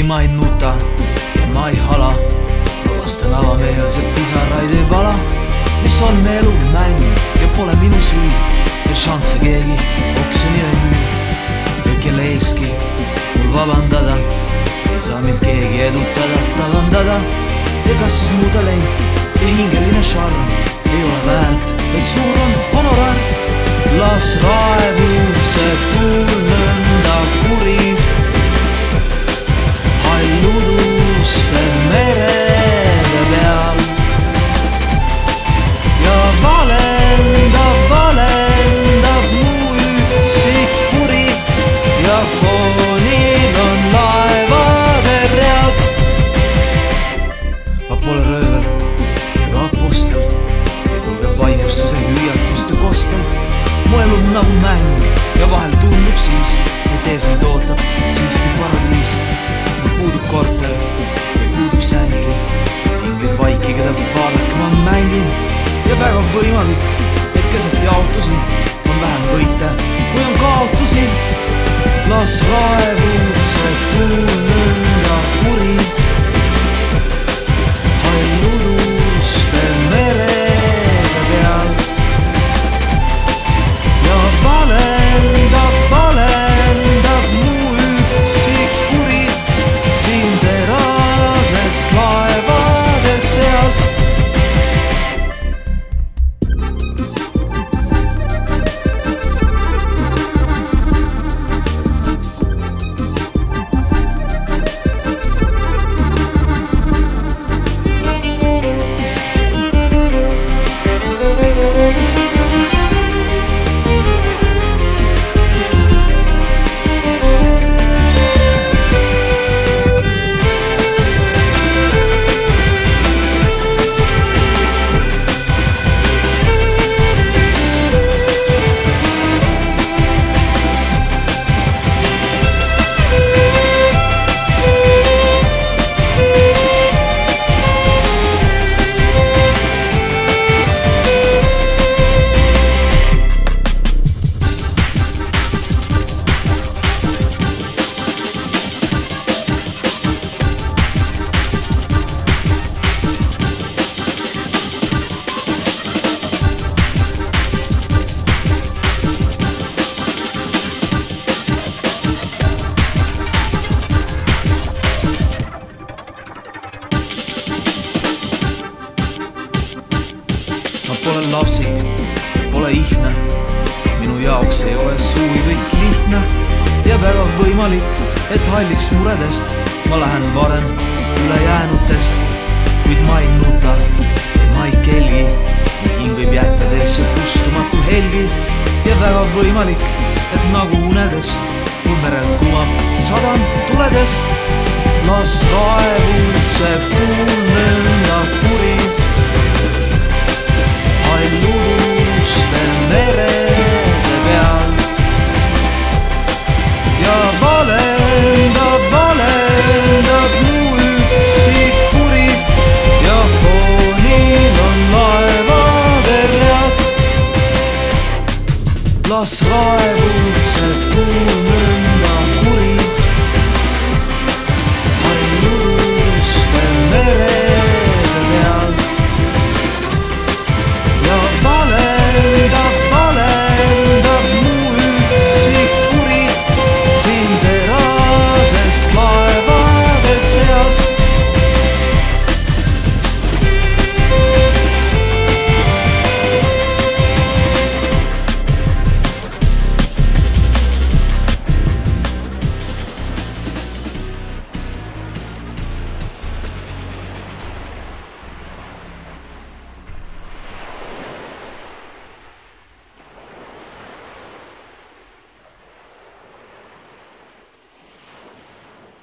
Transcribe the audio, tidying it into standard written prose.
ei, ma ei nuta ja ma ei hala, ma vastan avameelselt pisaraid ei vala. Mis on me elu mäng ja pole minu süü ja šansse keegi oksjonil ei müü. Ja kelle eeski mul vabandada, ei saa mind keegi edutada, talandada. Ja kas siis mu talent ja hingeline šarm ei ole väärt, et suur on honorar. Las raevukseb tuul nõnda kuri halluduste merede peal ja valendab mu üksik kuri ja foonil on laevade read. Ma pole röövel ega apostel, ei tunne vaimustuse hüüatuste kostel. Mu elu on nagu mäng ja vahel tundub siis, et ees mind ootab siiski paradiis. Mul puudub korter ja puudub sängi, tinglid vaiki, keda vaadake ma mängin. Ja väga võimalik, et keset jaotusi on vähem võite, kui on kaotusi. Las raevukseb tuul nõnda kuri halluduste merede peal ja valendab mu üksik kuri siin terasest laevade seas. Ma pole lapsik, pole ihne, minu jaoks ei ole suvi kõik lihtne. Ja väga võimalik, et halliks muredest ma lähen varem ülejäänutest. Kuid ma ei nuta ja ma ei kelgi, mu hing võib jätta teesse kustumatu helgi. Ja väga võimalik, et nagu unedes mul merelt kumab sadam tuledes. Las raevukseb tuul